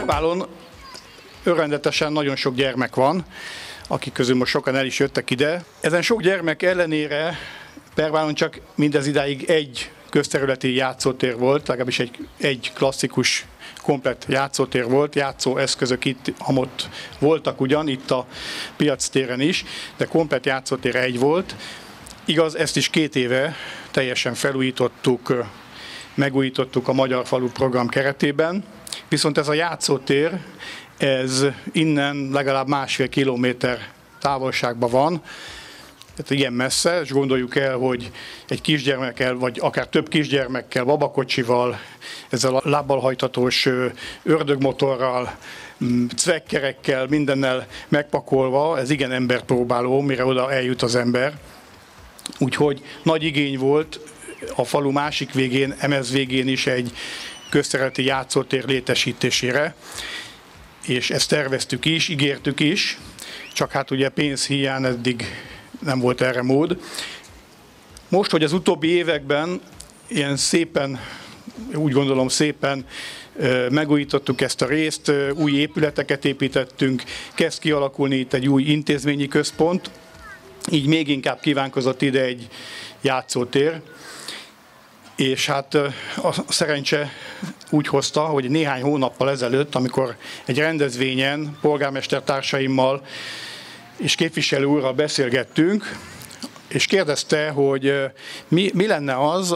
Perbálon örvendetesen nagyon sok gyermek van, akik közül most sokan el is jöttek ide. Ezen sok gyermek ellenére Perbálon csak mindez idáig egy közterületi játszótér volt, legalábbis egy klasszikus, komplett játszótér volt, játszóeszközök itt, amott voltak ugyan, itt a piactéren is, de komplett játszótér egy volt. Igaz, ezt is 2 éve teljesen felújítottuk, megújítottuk a Magyar Falu program keretében, viszont ez a játszótér, ez innen legalább 1,5 kilométer távolságban van, tehát ilyen messze, és gondoljuk el, hogy egy kisgyermekkel, vagy akár több kisgyermekkel, babakocsival, ezzel a lábbal hajthatós ördögmotorral, cvekkerekkel, mindennel megpakolva, ez igen emberpróbáló, mire oda eljut az ember. Úgyhogy nagy igény volt a falu másik végén, Emez végén is egy közterületi játszótér létesítésére, és ezt terveztük is, ígértük is, csak hát ugye pénz hiány eddig nem volt erre mód. Most, hogy az utóbbi években ilyen szépen, úgy gondolom szépen megújítottuk ezt a részt, új épületeket építettünk, kezd kialakulni itt egy új intézményi központ, így még inkább kívánkozott ide egy játszótér, és hát a szerencse úgy hozta, hogy néhány hónappal ezelőtt, amikor egy rendezvényen polgármestertársaimmal és képviselő úrral beszélgettünk, és kérdezte, hogy mi lenne az,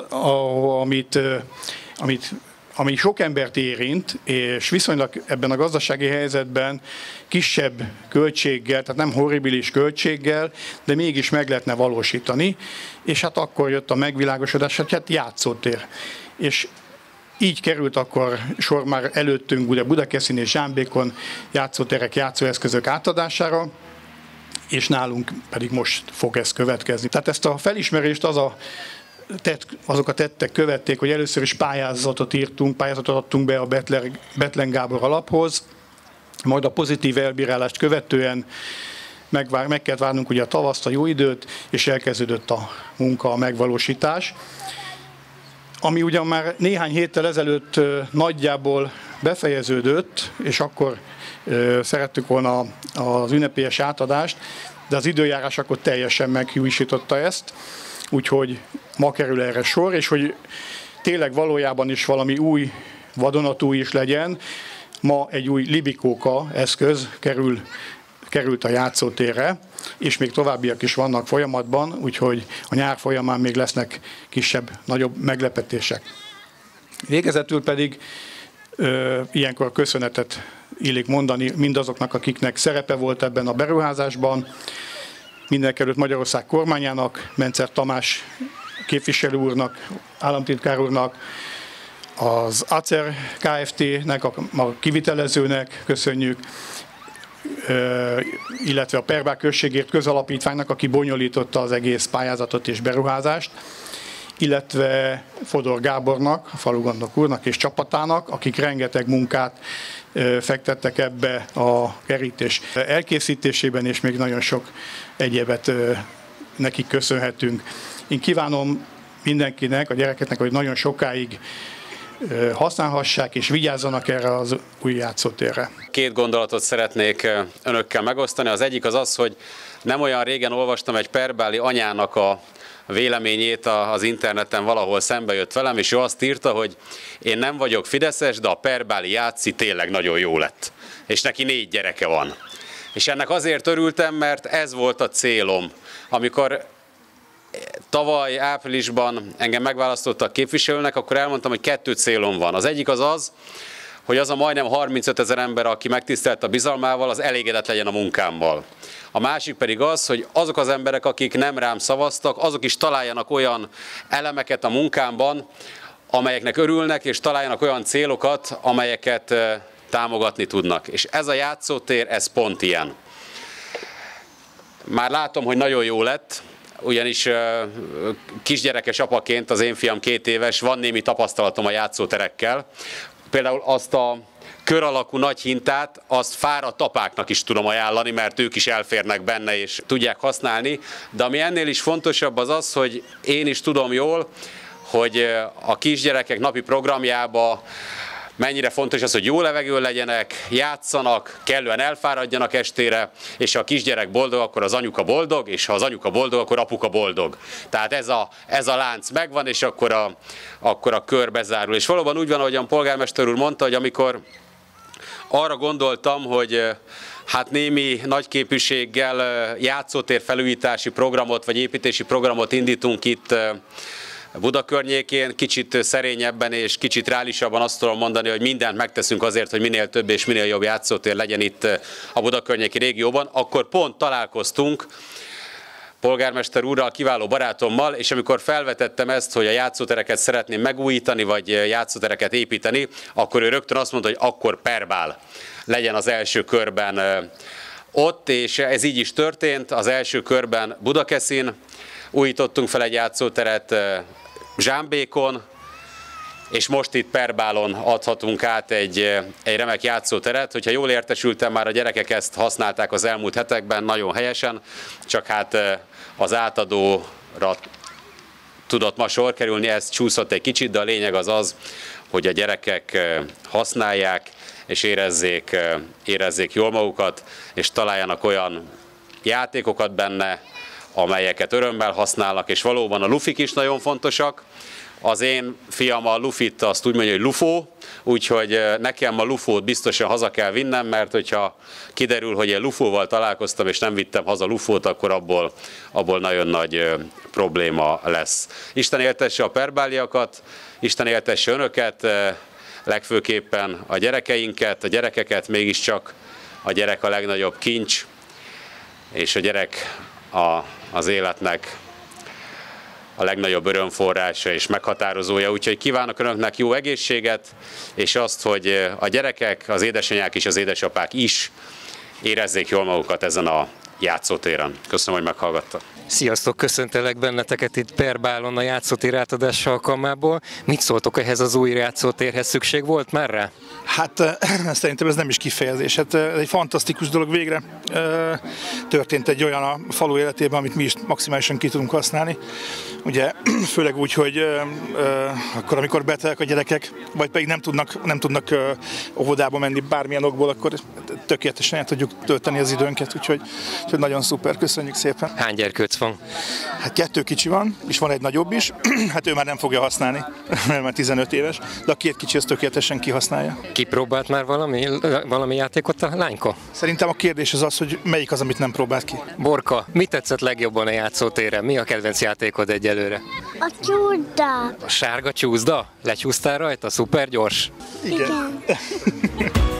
ami sok embert érint, és viszonylag ebben a gazdasági helyzetben kisebb költséggel, tehát nem horribilis költséggel, de mégis meg lehetne valósítani, és hát akkor jött a megvilágosodás, hogy hát játszótér. És így került akkor sor már előttünk ugye Budakeszin és Zsámbékon játszóterek, játszóeszközök átadására, és nálunk pedig most fog ez következni. Tehát ezt a felismerést azok a tettek követték, hogy először is pályázatot adtunk be a Bethlen Gábor alaphoz, majd a pozitív elbírálást követően meg kellett várnunk ugye a tavaszt, a jó időt, és elkezdődött a munka, a megvalósítás. Ami ugyan már néhány héttel ezelőtt nagyjából befejeződött, és akkor szerettük volna az ünnepélyes átadást, de az időjárás akkor teljesen meghiúsította ezt, úgyhogy ma kerül erre sor, és hogy tényleg valójában is valami új vadonatúj is legyen, ma egy új libikóka eszköz került a játszótérre, és még továbbiak is vannak folyamatban, úgyhogy a nyár folyamán még lesznek kisebb, nagyobb meglepetések. Végezetül pedig ilyenkor köszönetet illik mondani mindazoknak, akiknek szerepe volt ebben a beruházásban, mindenekelőtt Magyarország kormányának, Mencer Tamás képviselő úrnak, államtitkár úrnak, az ACER Kft-nek, a kivitelezőnek köszönjük, illetve a Perbál Községért Közalapítványnak, aki bonyolította az egész pályázatot és beruházást, illetve Fodor Gábornak, a falugondnok úrnak és csapatának, akik rengeteg munkát fektettek ebbe a kerítés elkészítésében, és még nagyon sok egyébet nekik köszönhetünk. Én kívánom mindenkinek, a gyerekeknek, hogy nagyon sokáig használhassák és vigyázzanak erre az új játszótérre. 2 gondolatot szeretnék önökkel megosztani. Az egyik az, hogy nem olyan régen olvastam egy perbáli anyának a véleményét az interneten, valahol szembe jött velem, és ő azt írta, hogy én nem vagyok fideszes, de a perbáli játszi tényleg nagyon jó lett. És neki 4 gyereke van. És ennek azért örültem, mert ez volt a célom. Amikor tavaly áprilisban engem megválasztottak képviselőnek, akkor elmondtam, hogy 2 célom van. Az egyik az, hogy az a majdnem 35 000 ember, aki megtisztelt a bizalmával, az elégedett legyen a munkámmal. A másik pedig az, hogy azok az emberek, akik nem rám szavaztak, azok is találjanak olyan elemeket a munkámban, amelyeknek örülnek, és találjanak olyan célokat, amelyeket támogatni tudnak. És ez a játszótér, ez pont ilyen. Már látom, hogy nagyon jó lett, ugyanis kisgyerekes apaként, az én fiam 2 éves, van némi tapasztalatom a játszóterekkel. Például azt a kör alakú nagy hintát, azt fáradt apáknak is tudom ajánlani, mert ők is elférnek benne és tudják használni. De ami ennél is fontosabb az, hogy én is tudom jól, hogy a kisgyerekek napi programjába mennyire fontos az, hogy jó levegőn legyenek, játszanak, kellően elfáradjanak estére, és ha a kisgyerek boldog, akkor az anyuka boldog, és ha az anyuka boldog, akkor apuka boldog. Tehát ez a lánc megvan, és akkor a kör bezárul. És valóban úgy van, ahogyan polgármester úr mondta, hogy amikor arra gondoltam, hogy hát némi nagyképűséggel játszótér felújítási programot, vagy építési programot indítunk itt Buda környékén, kicsit szerényebben és kicsit reálisabban azt tudom mondani, hogy mindent megteszünk azért, hogy minél több és minél jobb játszótér legyen itt a Buda környéki régióban, akkor pont találkoztunk polgármester úrral, kiváló barátommal, és amikor felvetettem ezt, hogy a játszótereket szeretném megújítani, vagy játszótereket építeni, akkor ő rögtön azt mondta, hogy akkor Perbál legyen az első körben ott, és ez így is történt. Az első körben Budakeszin újítottunk fel egy játszóteret, Zsámbékon, és most itt Perbálon adhatunk át egy remek játszóteret. Hogyha jól értesültem, már a gyerekek ezt használták az elmúlt hetekben, nagyon helyesen, csak hát az átadóra tudott ma sor kerülni, ez csúszott egy kicsit, de a lényeg az, hogy a gyerekek használják, és érezzék jól magukat, és találjanak olyan játékokat benne, amelyeket örömmel használnak, és valóban a lufik is nagyon fontosak. Az én fiam a lufit azt úgy mondja, hogy lufó, úgyhogy nekem a lufót biztosan haza kell vinnem, mert hogyha kiderül, hogy én lufóval találkoztam, és nem vittem haza lufót, akkor abból nagyon nagy probléma lesz. Isten éltesse a perbáliakat, Isten éltesse önöket, legfőképpen a gyerekeinket, a gyerekeket, mégiscsak a gyerek a legnagyobb kincs, és a gyerek az életnek a legnagyobb örömforrása és meghatározója. Úgyhogy kívánok önöknek jó egészséget, és azt, hogy a gyerekek, az édesanyák és az édesapák is érezzék jól magukat ezen a játszótéren. Köszönöm, hogy meghallgattak. Sziasztok, köszöntelek benneteket itt Perbálon a játszótér átadása alkalmából. Mit szóltok ehhez az új játszótérhez? Szükség volt már rá? Hát szerintem ez nem is kifejezés. Hát ez egy fantasztikus dolog végre. Történt egy olyan a falu életében, amit mi is maximálisan ki tudunk használni. Ugye főleg úgy, hogy akkor, amikor betegek a gyerekek, vagy pedig nem tudnak óvodába menni bármilyen okból, akkor tökéletesen el tudjuk tölteni az időnket, úgyhogy nagyon szuper, köszönjük szépen. Hány gyerkőc van? Hát 2 kicsi van, és van egy nagyobb is. Hát ő már nem fogja használni, mert már 15 éves, de a 2 kicsi ezt tökéletesen kihasználja. Kipróbált már valami játékot a lányka? Szerintem a kérdés az, hogy melyik az, amit nem próbált ki. Borka, mit tetszett legjobban a játszótéren? Mi a kedvenc játékod egyelőre? A csúszda. A sárga csúszda? Lecsúsztál rajta? Szuper gyors? Igen.